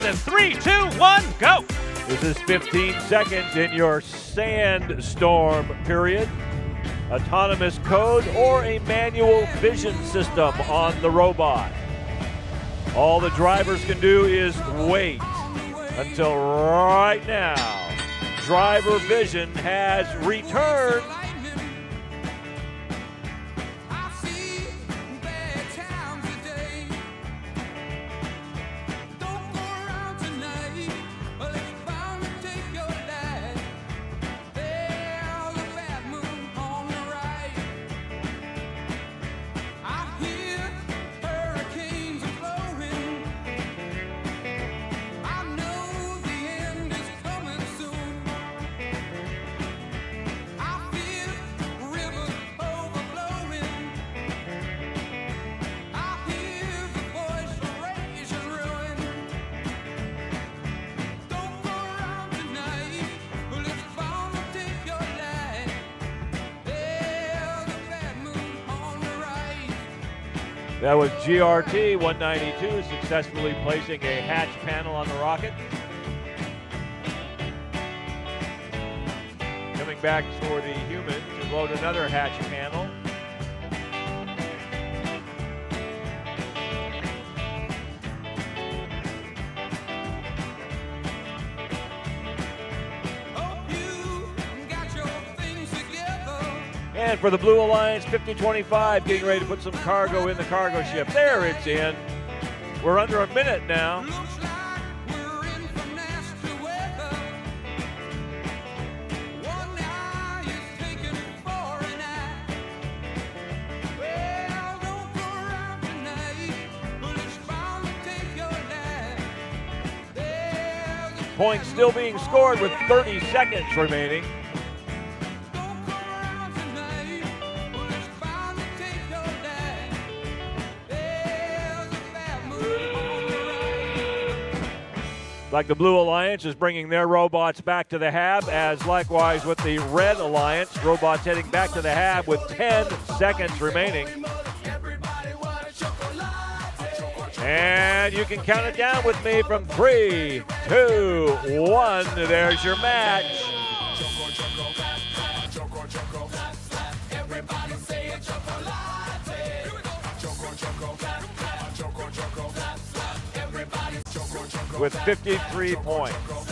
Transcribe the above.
in 3, 2, 1, go. This is 15 seconds in your sandstorm period. Autonomous code or a manual vision system on the robot. All the drivers can do is wait until right now. Driver vision has returned. That was GRT 192 successfully placing a hatch panel on the rocket. Coming back for the human to load another hatch panel. And for the Blue Alliance 5025, getting ready to put some cargo in the cargo ship. There it's in. We're under a minute now. Points still being scored with 30 seconds remaining. Like the Blue Alliance is bringing their robots back to the hab, as likewise with the Red Alliance, robots heading back to the hab with 10 seconds remaining. And you can count it down with me from 3, 2, 1. There's your match. With 53 points.